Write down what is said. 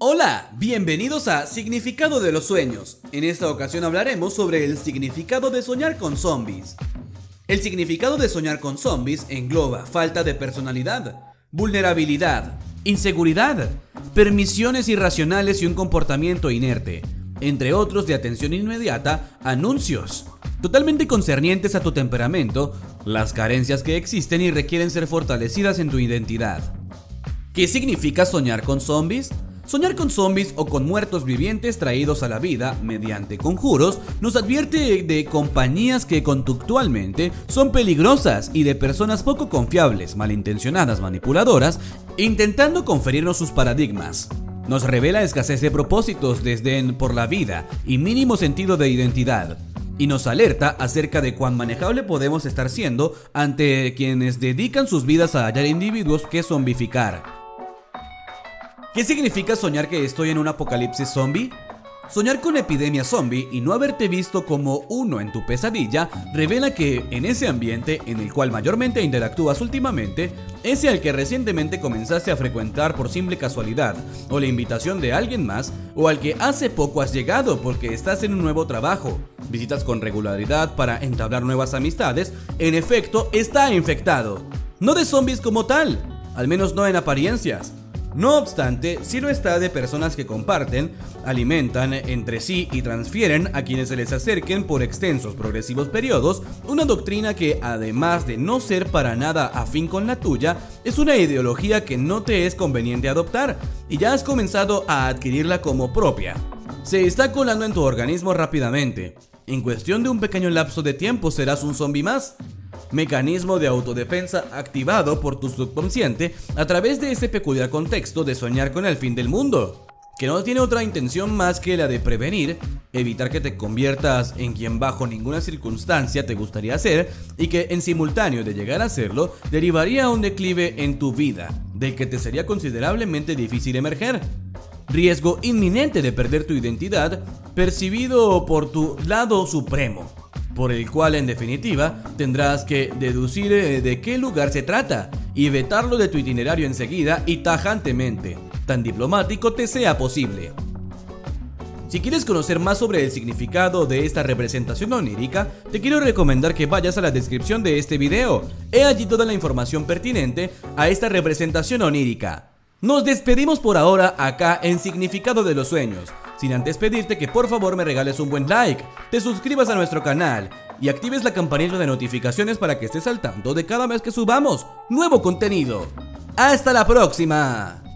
Hola, bienvenidos a Significado de los Sueños. En esta ocasión hablaremos sobre el significado de soñar con zombies. El significado de soñar con zombies engloba falta de personalidad, vulnerabilidad, inseguridad, permisiones irracionales y un comportamiento inerte, entre otros de atención inmediata, anuncios, totalmente concernientes a tu temperamento, las carencias que existen y requieren ser fortalecidas en tu identidad. ¿Qué significa soñar con zombies? Soñar con zombies o con muertos vivientes traídos a la vida mediante conjuros nos advierte de compañías que conductualmente son peligrosas y de personas poco confiables, malintencionadas, manipuladoras, intentando conferirnos sus paradigmas. Nos revela escasez de propósitos, desdén por la vida y mínimo sentido de identidad. Y nos alerta acerca de cuán manejable podemos estar siendo ante quienes dedican sus vidas a hallar individuos que zombificar. ¿Qué significa soñar que estoy en un apocalipsis zombie? Soñar con epidemia zombie y no haberte visto como uno en tu pesadilla revela que en ese ambiente en el cual mayormente interactúas últimamente, ese al que recientemente comenzaste a frecuentar por simple casualidad o la invitación de alguien más, o al que hace poco has llegado porque estás en un nuevo trabajo, visitas con regularidad para entablar nuevas amistades, en efecto está infectado. No de zombies como tal, al menos no en apariencias. No obstante, sí lo está de personas que comparten, alimentan entre sí y transfieren a quienes se les acerquen por extensos progresivos periodos una doctrina que, además de no ser para nada afín con la tuya, es una ideología que no te es conveniente adoptar y ya has comenzado a adquirirla como propia. Se está colando en tu organismo rápidamente. En cuestión de un pequeño lapso de tiempo serás un zombie más. Mecanismo de autodefensa activado por tu subconsciente a través de ese peculiar contexto de soñar con el fin del mundo, que no tiene otra intención más que la de prevenir, evitar que te conviertas en quien bajo ninguna circunstancia te gustaría ser y que en simultáneo de llegar a serlo derivaría a un declive en tu vida, del que te sería considerablemente difícil emerger. Riesgo inminente de perder tu identidad, percibido por tu lado supremo, por el cual en definitiva tendrás que deducir de qué lugar se trata y vetarlo de tu itinerario enseguida y tajantemente, tan diplomático te sea posible. Si quieres conocer más sobre el significado de esta representación onírica, te quiero recomendar que vayas a la descripción de este video. He allí toda la información pertinente a esta representación onírica. Nos despedimos por ahora acá en Significado de los Sueños, sin antes pedirte que por favor me regales un buen like, te suscribas a nuestro canal y actives la campanita de notificaciones para que estés al tanto de cada vez que subamos nuevo contenido. ¡Hasta la próxima!